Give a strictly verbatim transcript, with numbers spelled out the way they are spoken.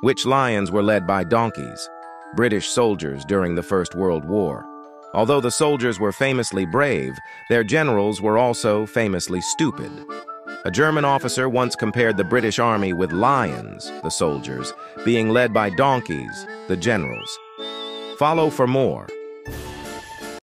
Which lions were led by donkeys? British soldiers during the First World War. Although the soldiers were famously brave, their generals were also famously stupid. A German officer once compared the British army with lions, the soldiers, being led by donkeys, the generals. Follow for more.